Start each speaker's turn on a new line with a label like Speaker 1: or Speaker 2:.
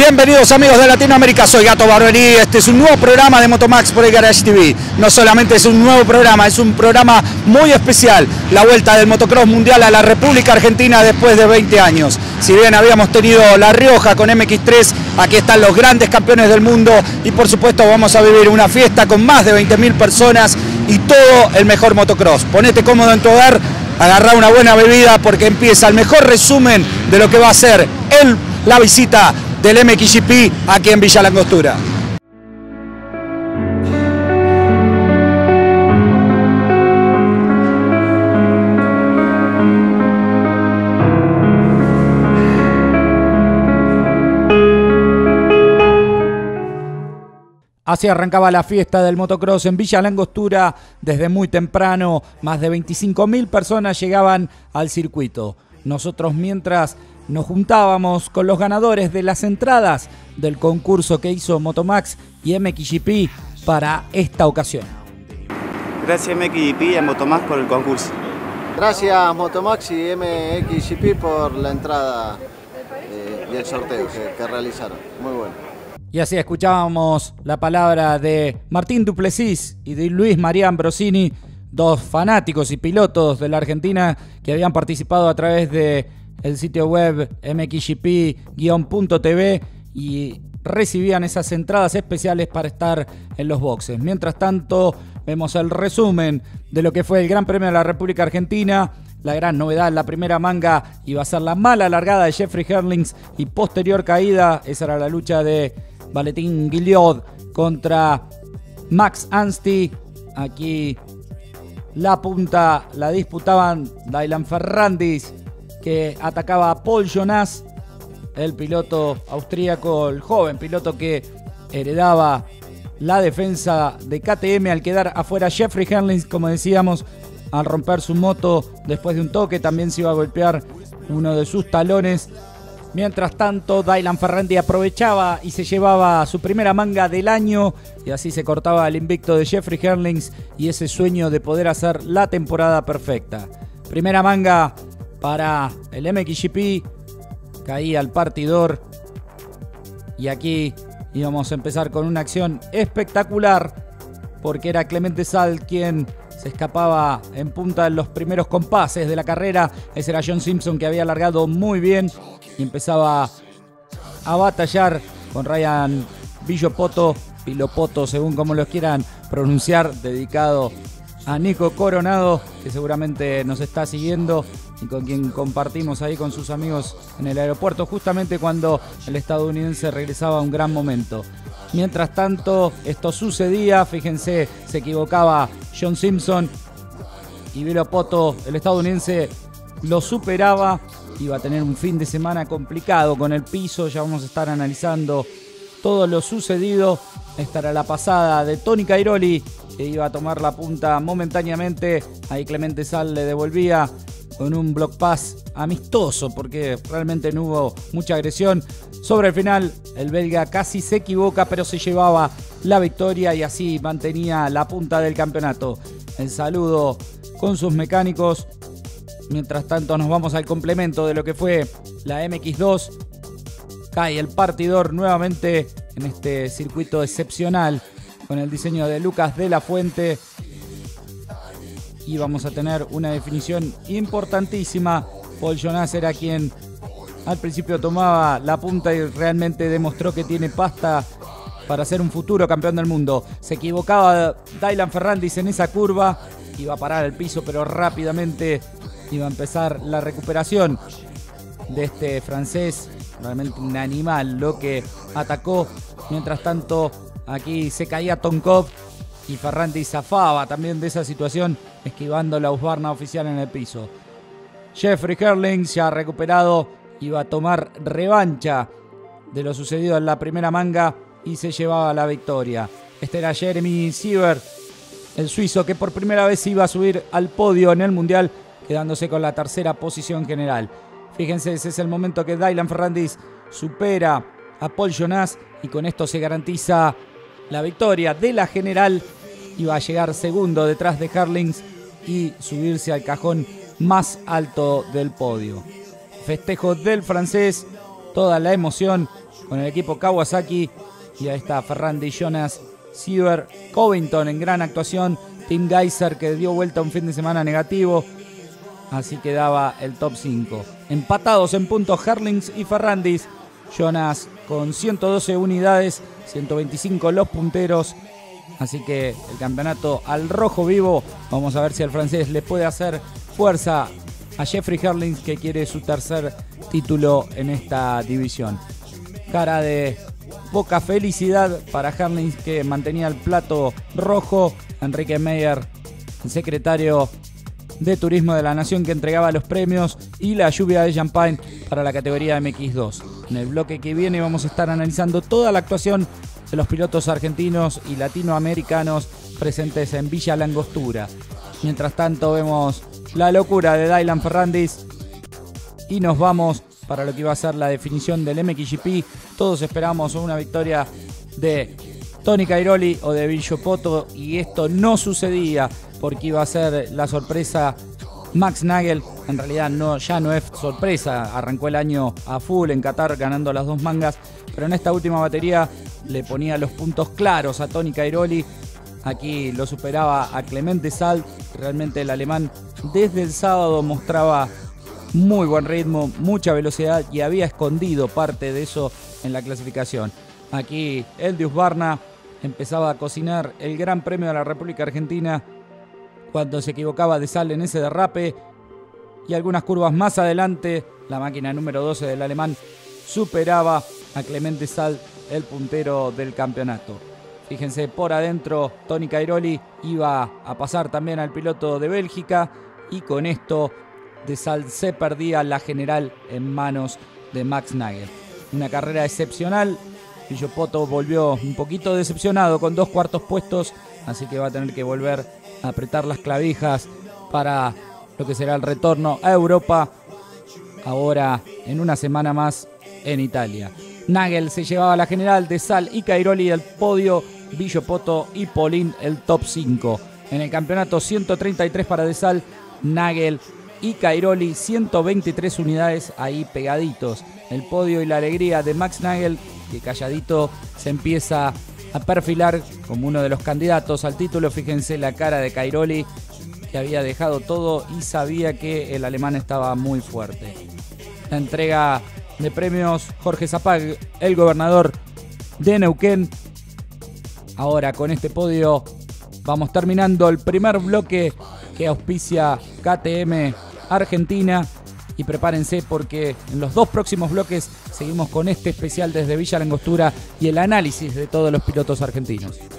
Speaker 1: Bienvenidos amigos de Latinoamérica, soy Gato Barberí. Este es un nuevo programa de Motomax por el Garage TV. No solamente es un nuevo programa, es un programa muy especial. La vuelta del motocross mundial a la República Argentina después de 20 años. Si bien habíamos tenido La Rioja con MX3, aquí están los grandes campeones del mundo y por supuesto vamos a vivir una fiesta con más de 20.000 personas y todo el mejor motocross. Ponete cómodo en tu hogar, agarrá una buena bebida porque empieza el mejor resumen de lo que va a ser la visita del MXGP aquí en Villa Langostura. Así arrancaba la fiesta del motocross en Villa Langostura desde muy temprano. Más de 25.000 personas llegaban al circuito. Nosotros mientras nos juntábamos con los ganadores de las entradas del concurso que hizo Motomax y MXGP para esta ocasión.
Speaker 2: Gracias MXGP y a Motomax por el concurso.
Speaker 3: Gracias Motomax y MXGP por la entrada y el sorteo que realizaron. Muy bueno.
Speaker 1: Y así escuchábamos la palabra de Martín Duplessis y de Luis María Ambrosini, dos fanáticos y pilotos de la Argentina que habían participado a través de el sitio web mxgp-tv y recibían esas entradas especiales para estar en los boxes. Mientras tanto, vemos el resumen de lo que fue el Gran Premio de la República Argentina. La gran novedad, la primera manga iba a ser la mala largada de Jeffrey Herlings y posterior caída. Esa era la lucha de Valentin Guillot contra Max Anstie. Aquí la punta la disputaban Dylan Ferrandis, que atacaba a Paul Jonas, el piloto austríaco, el joven piloto que heredaba la defensa de KTM al quedar afuera Jeffrey Herlings, como decíamos, al romper su moto después de un toque. También se iba a golpear uno de sus talones. Mientras tanto, Dylan Ferrandis aprovechaba y se llevaba su primera manga del año y así se cortaba el invicto de Jeffrey Herlings y ese sueño de poder hacer la temporada perfecta. Primera manga para el MXGP, caía el partidor y aquí íbamos a empezar con una acción espectacular porque era Clemente Sal quien se escapaba en punta en los primeros compases de la carrera. Ese era John Simpson, que había largado muy bien y empezaba a batallar con Ryan Villopoto, Pilopoto según como los quieran pronunciar, dedicado a Nico Coronado, que seguramente nos está siguiendo y con quien compartimos ahí con sus amigos en el aeropuerto, justamente cuando el estadounidense regresaba a un gran momento. Mientras tanto, esto sucedía, fíjense, se equivocaba John Simpson y Villopoto, el estadounidense, lo superaba. Iba a tener un fin de semana complicado con el piso, ya vamos a estar analizando todo lo sucedido. Esta era la pasada de Tony Cairoli, que iba a tomar la punta momentáneamente. Ahí Clemente Sal le devolvía con un block pass amistoso porque realmente no hubo mucha agresión. Sobre el final, el belga casi se equivoca, pero se llevaba la victoria y así mantenía la punta del campeonato. El saludo con sus mecánicos. Mientras tanto, nos vamos al complemento de lo que fue la MX2. Cae el partidor nuevamente en este circuito excepcional con el diseño de Lucas de la Fuente. Y vamos a tener una definición importantísima. Paul Jonas era quien al principio tomaba la punta y realmente demostró que tiene pasta para ser un futuro campeón del mundo. Se equivocaba Dylan Ferrandis en esa curva. Iba a parar el piso, pero rápidamente iba a empezar la recuperación de este francés. Realmente un animal lo que atacó. Mientras tanto, aquí se caía Tonkov y Ferrandis zafaba también de esa situación, esquivando la Husqvarna oficial en el piso. Jeffrey Herlings, ya recuperado, iba a tomar revancha de lo sucedido en la primera manga y se llevaba la victoria. Este era Jeremy Sieber, el suizo, que por primera vez iba a subir al podio en el Mundial, quedándose con la tercera posición general. Fíjense, ese es el momento que Dylan Ferrandis supera a Paul Jonas y con esto se garantiza la victoria de la general. Iba a llegar segundo detrás de Herlings y subirse al cajón más alto del podio. Festejo del francés toda la emoción con el equipo Kawasaki. Y ahí está Ferrandi, Jonas, Siever, Covington en gran actuación. Tim Geiser, que dio vuelta un fin de semana negativo. Así quedaba el top 5. Empatados en puntos Herlings y Ferrandis. Jonas con 112 unidades, 125 los punteros. Así que el campeonato al rojo vivo. Vamos a ver si el francés le puede hacer fuerza a Jeffrey Herlings, que quiere su tercer título en esta división. Cara de poca felicidad para Herlings, que mantenía el plato rojo. Enrique Meyer, el secretario de Turismo de la Nación, que entregaba los premios y la lluvia de champagne para la categoría MX2. En el bloque que viene vamos a estar analizando toda la actuación de los pilotos argentinos y latinoamericanos presentes en Villa La Angostura. Mientras tanto vemos la locura de Dylan Ferrandis y nos vamos para lo que iba a ser la definición del MXGP. Todos esperamos una victoria de Tony Cairoli o de Billo Poto, y esto no sucedía porque iba a ser la sorpresa Max Nagel. En realidad ya no es sorpresa, arrancó el año a full en Qatar ganando las 2 mangas, pero en esta última batería le ponía los puntos claros a Tony Cairoli. Aquí lo superaba a Clemente Salt. Realmente el alemán desde el sábado mostraba muy buen ritmo, mucha velocidad, y había escondido parte de eso en la clasificación. Aquí el de Husqvarna empezaba a cocinar el Gran Premio de la República Argentina cuando se equivocaba de Sal en ese derrape, y algunas curvas más adelante la máquina número 12 del alemán superaba a Clemente Sal, el puntero del campeonato. Fíjense, por adentro Tony Cairoli iba a pasar también al piloto de Bélgica, y con esto de Sal se perdía la general en manos de Max Nagel. Una carrera excepcional. Billo Poto volvió un poquito decepcionado con 2 cuartos puestos, así que va a tener que volver a apretar las clavijas para lo que será el retorno a Europa, ahora en una semana más en Italia. Nagel se llevaba la general, de Sal y Cairoli el podio, Billo Poto y Paulin el top 5. En el campeonato 133 para de Sal, Nagel y Cairoli 123 unidades ahí pegaditos. El podio y la alegría de Max Nagel, que calladito se empieza a perfilar como uno de los candidatos al título. Fíjense la cara de Cairoli, que había dejado todo y sabía que el alemán estaba muy fuerte. La entrega de premios Jorge Zapag, el gobernador de Neuquén. Ahora con este podio vamos terminando el primer bloque que auspicia KTM Argentina, y prepárense porque en los 2 próximos bloques seguimos con este especial desde Villa La Angostura y el análisis de todos los pilotos argentinos.